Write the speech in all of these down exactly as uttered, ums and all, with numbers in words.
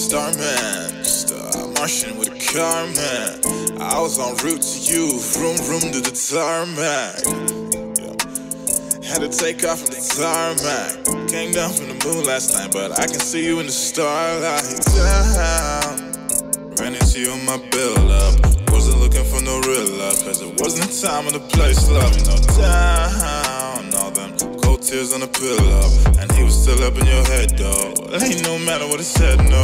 Starman, star Martian with a car, man. I was en route to you, vroom vroom to the tarmac. Yeah. Had to take off from the tarmac. Came down from the moon last night, but I can see you in the starlight. Down. Ran into you on my build up. Wasn't looking for no real love, cause it wasn't the time or the place, love. No down, all them cold tears on the pillow. And he was still up in your head, though. It ain't no matter what he said, no.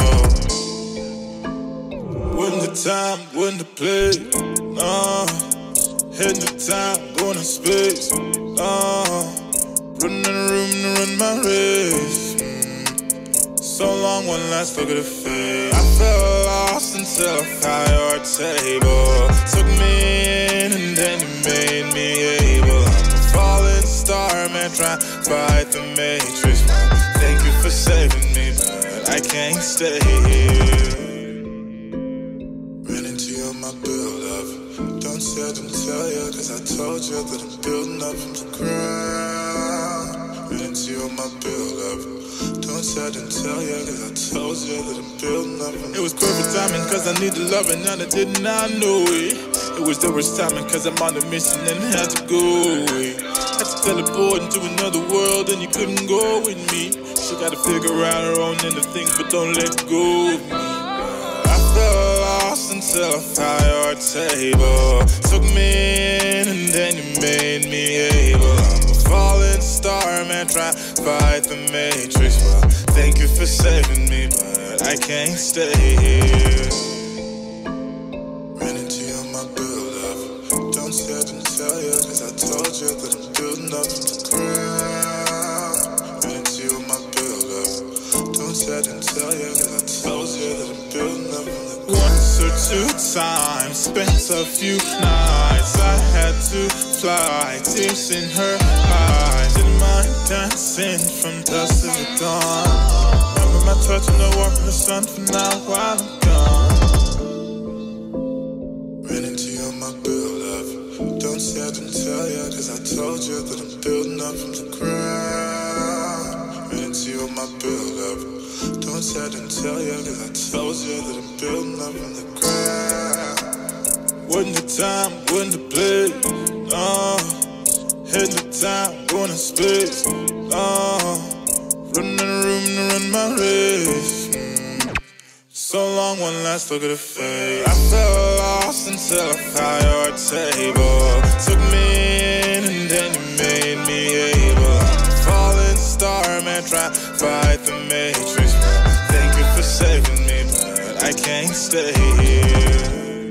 Wasn't the time, wasn't the place, no. Heading the time, going to space, no. Running in the room to run my race. mm. So long, one last look at the face. I felt lost until I found your table. Took me in and then you made me able. I'm a falling star, man, trying to fight the matrix. Thank you for saving me, but I can't stay here. Ran into you on my build-up. Don't say I didn't tell you, cause I told you that I'm building up from the ground. Ran into you on my build-up. Don't say I didn't tell you, cause I told you that I'm building up from the ground. It was perfect timing, cause I needed loving, and I did not know it. It was the worst timing, cause I'm on a mission and had to go away. Had to teleport into another world and you couldn't go with me. She gotta figure out her own inner things, but don't let go of me. I felt lost until I found your table. Took me in and then you made me able. I'm a falling star, man, trying to fight the matrix. Well, thank you for saving me, but I can't stay here. Ran into you on my build-up. Don't say I didn't tell you, cause I told you that I'm building up from the ground. Ran into you on my build-up. Don't say I didn't tell you, cause I told you that I'm building up from the ground. Once or two times, spent a few nights. I had to fly, tears in her eyes. Didn't mind dancing from dusk to the dawn. Remember my touch and the warmth of the sun for now while I'm gone. Ran into you on my build-up. Don't say I didn't tell you, cause I told you that I'm building up from the ground. Ran into you on my build-up. Don't say I didn't tell you, cause I told you that I'm building up from the ground. Wasn't the time, wasn't the place, no. Heading the time, going to space, no. Running in the room to run my race. mm. So long, one last look at the face. I felt lost until I found your table. Took me in and then you made me able. I'm a falling star, man, trying to fight the matrix. Thank you for saving me, but I can't stay here.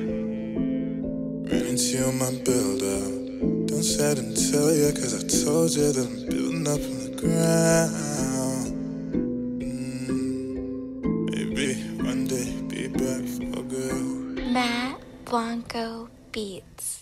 Ran into you on my build-up. Don't say I didn't tell you, cause I told you that I'm building up from the ground. mm. Maybe one day be back for good. Matt Blanco Beats.